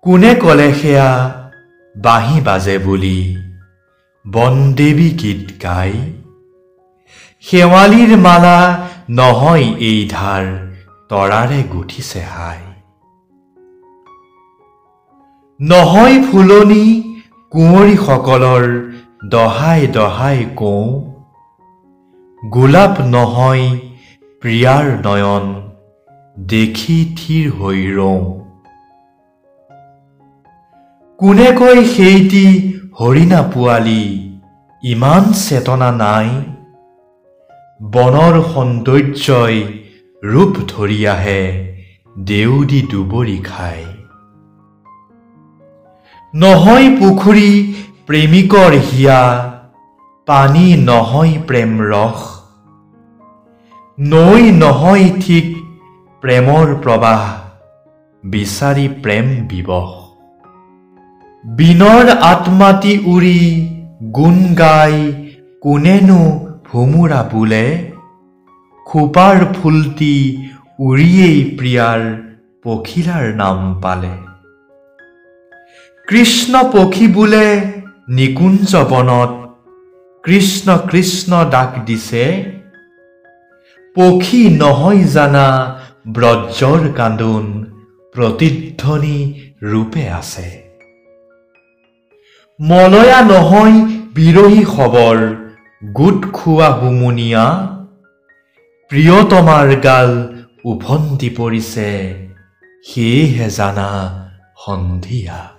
কোনে কলে সেয়া বাঁহী বাজে বুলি বনদেৱী গীত গাই শেৱালীৰ মালা নহয় এই ধাৰ তৰাৰে গুঠিছে হাই নহয় ফুলনি কুঁৱৰীসকলৰ দহাই দহাই কওঁ গোলাপ নহয় প্ৰিয়াৰ নয়ন দেখি থিৰ হৈ ৰওঁ কোনে কয় সেইটি হৰিণা পোৱালি ইমান চেতনা নাই বনৰ সৌন্দৰ্যই ৰূপ ধৰি আহে দেউদি দুবৰি খাই নহয় পুখুৰী প্ৰেমিকৰ হিয়া পানী নহয় প্ৰেম ৰস নৈ নহয় ঠিক প্ৰেমৰ প্ৰবাহ বিচাৰি প্ৰেম বিবহ বিনৰ আত্মাটি উৰি গুণ গাই কোনেনো ভোমোৰা বোলে খোপাৰ ফুলটি উৰিয়েই প্ৰিয়াৰ পখিলাৰ নাম পালে কৃষ্ণ পক্ষী বোলে নিকুঞ্জ বনত কৃষ্ণ কৃষ্ণ ডাক দিছে পক্ষী নহয় জানা ব্ৰজৰ কান্দোন প্ৰতিধ্বনি ৰূপে আছে মলয়া নহয় বিৰহী খবৰ গোট খোৱা হুমুনিয়া প্ৰিয়তমাৰ গাল উভন্তি পৰিছে সেয়েহে জানা সন্ধিয়া